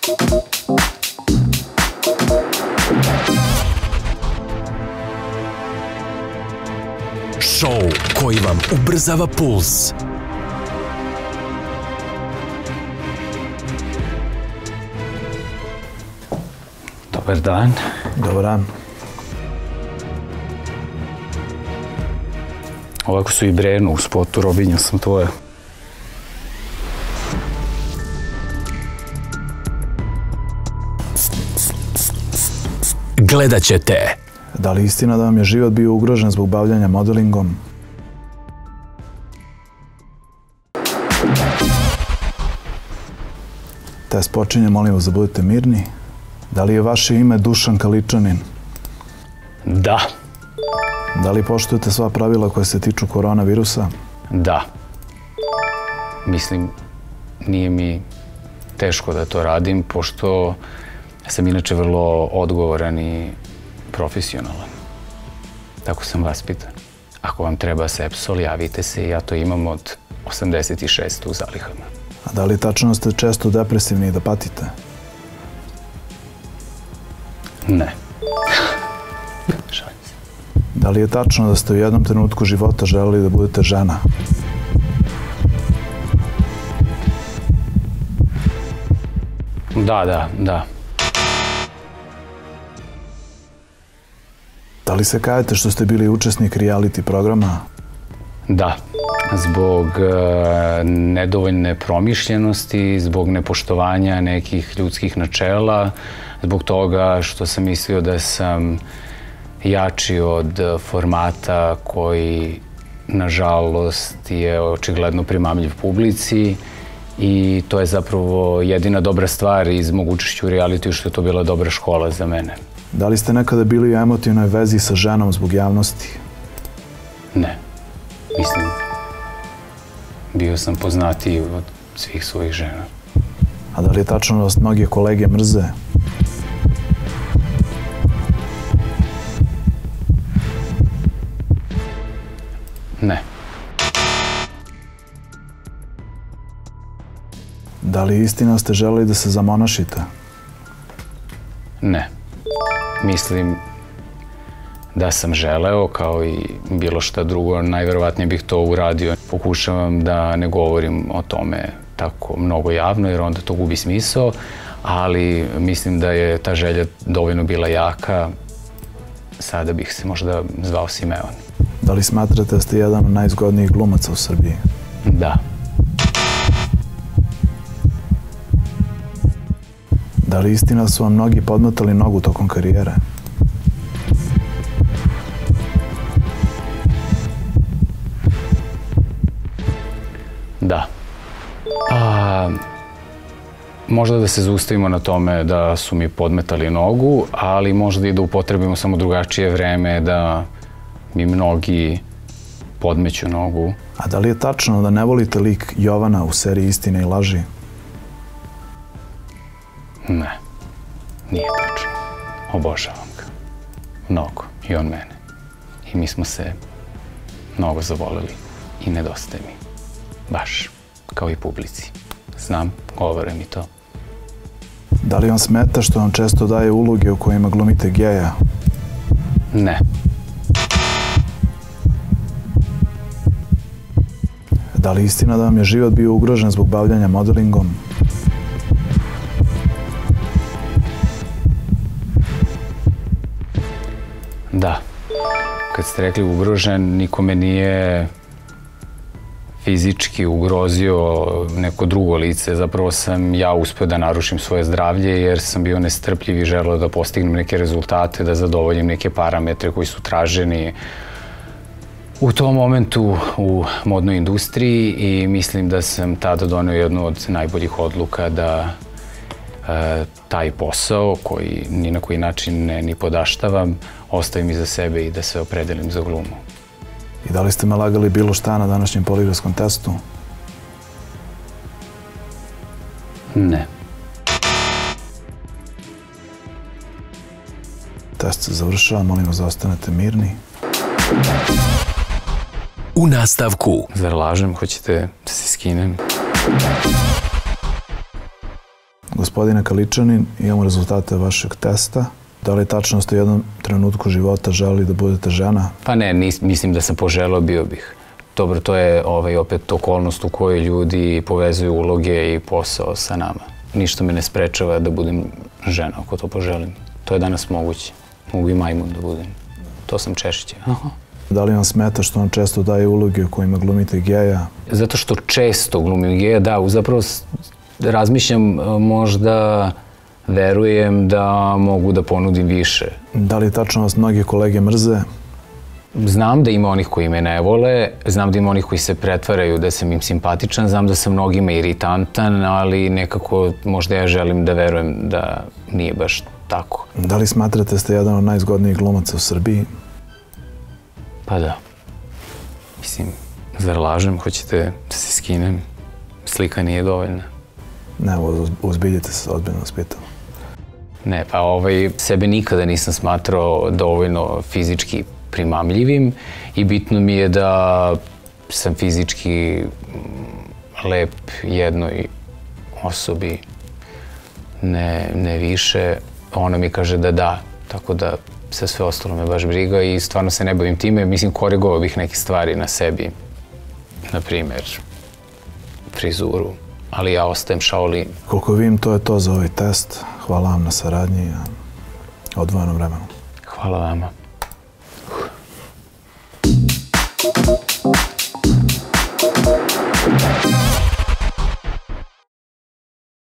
Šou koji vam ubrzava puls. Dobar dan. Dobar dan. Ovako su i Brenu u spotu, Robinja sam tvoja. Gledat ćete. Da li istina da vam je život bio ugrožen zbog bavljanja modelingom? Test počinje, molim vas da budete mirni. Da li je vaše ime Dušan Kaličanin? Da. Da li poštujete sva pravila koja se tiču koronavirusa? Da. Mislim, nije mi teško da to radim, pošto sam inače vrlo odgovoran i profesionalan. Tako sam vaspitan. Ako vam treba Sepsol, javite se i ja to imam od 86 u zalihama. A da li tačno ste često depresivni i da patite? Ne. Šalim se. Da li je tačno da ste u jednom trenutku života želeli da budete žena? Da. Da li se kajete što ste bili učesnik reality programa? Da. Zbog nedovoljne promišljenosti, zbog nepoštovanja nekih ljudskih načela, zbog toga što sam mislio da sam jači od formata koji, nažalost, je očigledno primamljiv publici i to je zapravo jedina dobra stvar iz mog učešća u realitiju, što je to bila dobra škola za mene. Da li ste nekada bili u emotivnoj vezi sa ženom zbog javnosti? Ne. Mislim, bio sam poznatiji od svih svojih žena. A da li je tačno da vas mnogi kolege mrze? Ne. Da li je istina ste želeli da se zamonašite? Ne. Mislim da sam želeo, kao i bilo šta drugo, najverovatnije bih to uradio. Pokušavam da ne govorim o tome tako mnogo javno, jer onda to gubi smisao, ali mislim da je ta želja dovoljno bila jaka. Sada bih se možda zvao Simeon. Da li smatrate da ste jedan od najzgodnijih glumaca u Srbiji? Da. Da li istina su vam mnogi podmetali nogu tokom karijere? Da. Možda da se zaustavimo na tome da su mi podmetali nogu, ali možda i da upotrebimo samo drugačije vreme, da mi mnogi podmeću nogu. A da li je tačno da ne volite lik Jovana u seriji Istine i laži? Ne, nije tačno. Obožavam ga. Mnogo. I on mene. I mi smo se mnogo zavoleli i nedostaje mi. Baš. Kao i publici. Znam, govore mi to. Da li vam smeta što vam često daje uloge u kojima glumite geja? Ne. Da li je istina da vam je život bio ugrožen zbog bavljanja modelingom? Da. Kad ste rekli ugrožen, nikome nije fizički ugrozio neko drugo lice. Zapravo sam ja uspeo da narušim svoje zdravlje jer sam bio nestrpljiv i želeo da postignem neke rezultate, da zadovoljim neke parametre koji su traženi u tom momentu u modnoj industriji i mislim da sam tada doneo jednu od najboljih odluka da taj posao, koji ni na koji način ne podaštavam, ostavim iza sebe i da se opredelim za glumu. I da li ste me lagali bilo šta na današnjem poligrafskom testu? Ne. Test se završava, molim vas da ostanete mirni. U nastavku. Zar lažem? Hoćete da se skinem? Gospodine Kaličanin, imamo rezultate vašeg testa. Da li tačno ste u jednom trenutku života želeli da budete žena? Pa ne, mislim da sam poželeo, bio bih. Dobro, to je opet okolnost u kojoj ljudi povezuju uloge i posao sa nama. Ništa me ne sprečava da budem žena ako to poželim. To je danas moguće. Mogu i majmun da budem. To sam češće. Da li vam smeta što vam često daje uloge u kojima glumite geja? Zato što često glumim geja, da, zapravo razmišljam, možda verujem da mogu da ponudim više. Da li tačno vas mnogi kolege mrze? Znam da ima onih koji me ne vole, znam da ima onih koji se pretvaraju da sam im simpatičan, znam da sam mnogima iritantan, ali nekako možda ja želim da verujem da nije baš tako. Da li smatrate ste jedan od najzgodnijih glumaca u Srbiji? Pa da. Mislim, zar lažem, hoćete da se skinem? Slika nije dovoljna. Ne, uzbiljite se, ozbiljno vas pitam. Ne, pa sebe nikada nisam smatrao dovoljno fizički primamljivim i bitno mi je da sam fizički lep jednoj osobi, ne više. Ona mi kaže da da, tako da se sve ostalo me baš briga i stvarno se ne bavim time. Mislim, korigovao bih neke stvari na sebi, na primjer frizuru, ali ja ostajem Shaolin. Koliko vidim, to je to za ovaj test. Hvala vam na saradnji i odvojenom vremenu. Hvala vama.